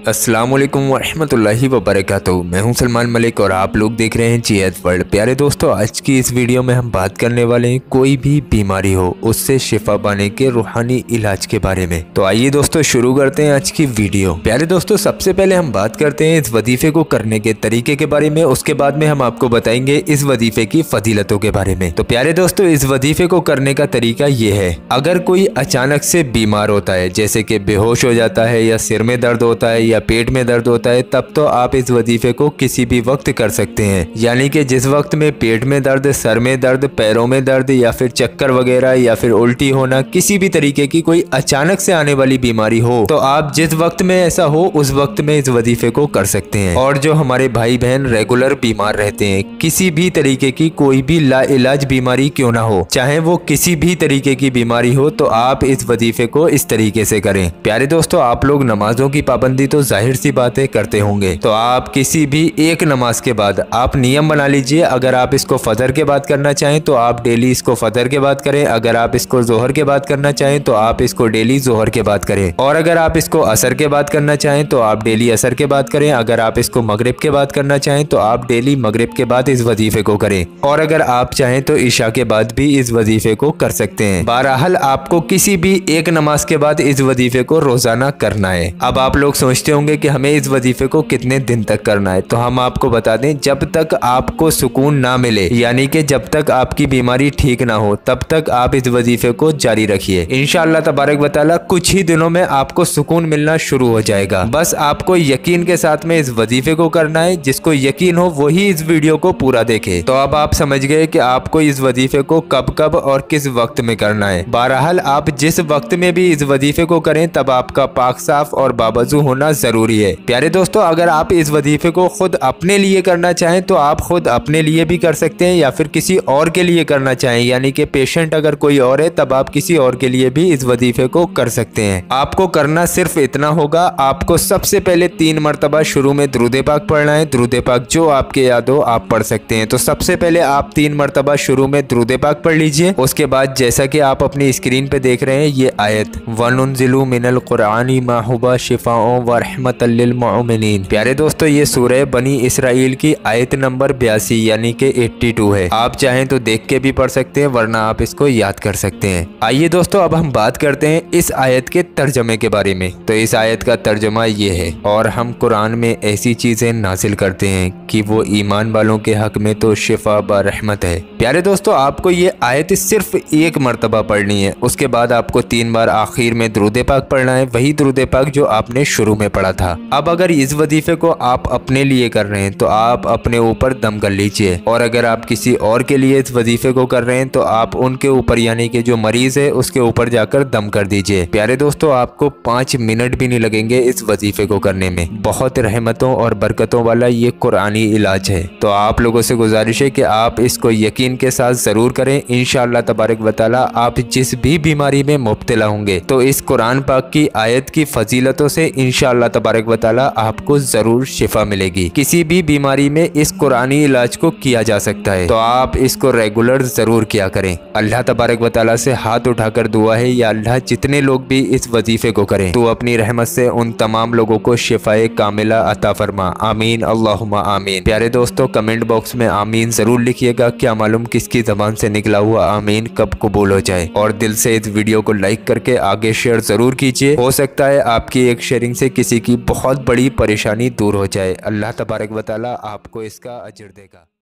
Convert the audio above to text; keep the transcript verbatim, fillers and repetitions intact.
अस्सलाम वालेकुम वरहमतुल्लाहि वबरकातुहू। मैं हूं सलमान मलिक और आप लोग देख रहे हैं जीएत वर्ल्ड। प्यारे दोस्तों, आज की इस वीडियो में हम बात करने वाले हैं कोई भी बीमारी हो उससे शिफा पाने के रूहानी इलाज के बारे में। तो आइए दोस्तों शुरू करते हैं आज की वीडियो। प्यारे दोस्तों, सबसे पहले हम बात करते हैं इस वजीफे को करने के तरीके के बारे में। उसके बाद में हम आपको बताएंगे इस वजीफे की फजीलतों के बारे में। तो प्यारे दोस्तों, इस वजीफे को करने का तरीका ये है, अगर कोई अचानक से बीमार होता है, जैसे कि बेहोश हो जाता है या सिर में दर्द होता है या पेट में दर्द होता है, तब तो आप इस वजीफे को किसी भी वक्त कर सकते हैं। यानी कि जिस वक्त में पेट में दर्द, सर में दर्द, पैरों में दर्द या फिर चक्कर वगैरह या फिर उल्टी होना, किसी भी तरीके की कोई अचानक से आने वाली बीमारी हो, तो आप जिस वक्त में ऐसा हो उस वक्त में इस वजीफे को कर सकते हैं। और जो हमारे भाई बहन रेगुलर बीमार रहते हैं, किसी भी तरीके की कोई भी लाइलाज बीमारी क्यों ना हो, चाहे वो किसी भी तरीके की बीमारी हो, तो आप इस वजीफे को इस तरीके से करें। प्यारे दोस्तों, आप लोग नमाजों की पाबंदी तो जाहिर सी बातें करते होंगे, तो आप किसी भी एक नमाज के बाद आप नियम बना लीजिए। अगर आप इसको फजर के बाद करना चाहें तो आप डेली इसको फजर के बाद करें। अगर आप इसको जोहर के बाद करना चाहें तो आप इसको डेली जोहर के बाद करें। और अगर आप इसको असर के बाद करना चाहें तो आप डेली असर के बाद करें। अगर आप इसको मगरिब के बाद करना चाहें तो आप डेली मगरिब के बाद इस वजीफे को करें। और अगर आप चाहें तो ईशा के बाद भी इस वजीफे को कर सकते हैं। बहरहाल आपको किसी भी एक नमाज के बाद इस वजीफे को रोजाना करना है। अब आप लोग सोचते होंगे कि हमें इस वजीफे को कितने दिन तक करना है, तो हम आपको बता दें, जब तक आपको सुकून ना मिले, यानी कि जब तक आपकी बीमारी ठीक ना हो, तब तक आप इस वजीफे को जारी रखिए। इंशाअल्लाह तबारक व तआला कुछ ही दिनों में आपको सुकून मिलना शुरू हो जाएगा। बस आपको यकीन के साथ में इस वजीफे को करना है। जिसको यकीन हो वही इस वीडियो को पूरा देखे। तो अब आप समझ गए कि आपको इस वजीफे को कब कब और किस वक्त में करना है। बहरहाल आप जिस वक्त में भी इस वजीफे को करें, तब आपका पाक साफ और बावजू होना जरूरी है। प्यारे दोस्तों, अगर आप इस वजीफे को खुद अपने लिए करना चाहें तो आप खुद अपने लिए भी कर सकते हैं, या फिर किसी और के लिए करना चाहें, यानी कि पेशेंट अगर कोई और है तब आप किसी और के लिए भी इस वजीफे को कर सकते हैं। आपको करना सिर्फ इतना होगा, आपको सबसे पहले तीन मरतबा शुरू में दुरूद पाक पढ़ना है। दुरूद पाक जो आपके याद हो आप पढ़ सकते हैं। तो सबसे पहले आप तीन मरतबा शुरू में दुरूद पाक पढ़ लीजिए। उसके बाद जैसा कि आप अपनी स्क्रीन पे देख रहे हैं, ये आयत वनुनज़िलु मिनल कुरआनी मा हुवा शिफाओ व रहमतल लिल मुमिनीन। प्यारे दोस्तों, ये सूरह बनी इसराइल की आयत नंबर बयासी यानी कि बयासी है। आप चाहें तो देख के भी पढ़ सकते हैं, वरना आप इसको याद कर सकते हैं। आइए दोस्तों, अब हम बात करते हैं इस आयत के तर्जमे के बारे में। तो इस आयत का तर्जमा ये है, और हम कुरान में ऐसी चीजें नाजिल करते हैं कि वो ईमान वालों के हक में तो शिफा व रहमत है। प्यारे दोस्तों, आपको ये आयत सिर्फ एक मरतबा पढ़नी है। उसके बाद आपको तीन बार आखिर में दुरूद पाक पढ़ना है, वही दुरूद पाक जो आपने शुरू में पढ़ा था। अब अगर इस वजीफे को आप अपने लिए कर रहे हैं तो आप अपने ऊपर दम कर लीजिए, और अगर आप किसी और के लिए इस वजीफे को कर रहे हैं तो आप उनके ऊपर, यानी कि जो मरीज है उसके ऊपर जाकर दम कर दीजिए। प्यारे दोस्तों, आपको पाँच मिनट भी नहीं लगेंगे इस वजीफे को करने में। बहुत रहमतों और बरकतों वाला ये कुरानी इलाज है। तो आप लोगों से गुजारिश है कि आप इसको यकीन के साथ जरूर करें। इंशाअल्लाह तबारक व तआला आप जिस भी बीमारी में मुब्तला होंगे तो इस कुरान पाक की आयत की फजीलतों से इंशाअल्लाह तबारक व तआला आपको जरूर शिफा मिलेगी। किसी भी बीमारी में इस कुरानी इलाज को किया जा सकता है, तो आप इसको रेगुलर जरूर किया करें। अल्लाह तबारक व तआला से हाथ उठाकर दुआ है, या अल्लाह जितने लोग भी इस वजीफे को करें तो अपनी रहमत से उन तमाम लोगों को शिफाए कामिला अता फरमा। आमीन अल्लाहुम्मा आमीन। प्यारे दोस्तों, कमेंट बॉक्स में आमीन जरूर लिखिएगा। क्या मालूम किसकी जबान से निकला हुआ आमीन कब कबूल हो जाए। और दिल से इस वीडियो को लाइक करके आगे शेयर जरूर कीजिए। हो सकता है आपकी एक शेयरिंग से किसी की बहुत बड़ी परेशानी दूर हो जाए। अल्लाह तबारक व तआला आपको इसका अजर देगा।